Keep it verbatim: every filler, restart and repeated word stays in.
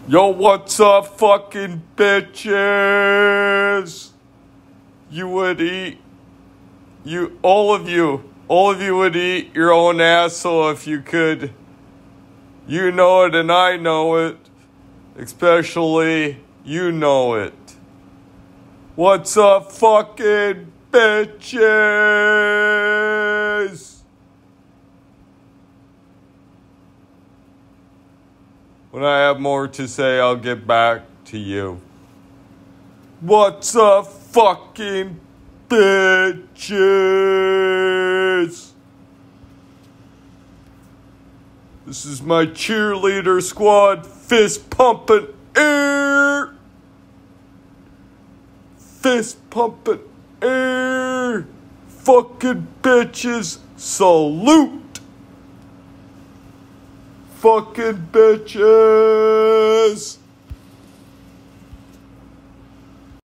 Yo, what's up, fucking bitches? You would eat, you, all of you, all of you would eat your own asshole if you could. You know it and I know it. Especially, you know it. What's up, fucking bitches? When I have more to say, I'll get back to you. What's up, fucking bitches? This is my cheerleader squad, fist pumping air. Fist pumping air. Fucking bitches, salute. Fucking bitches.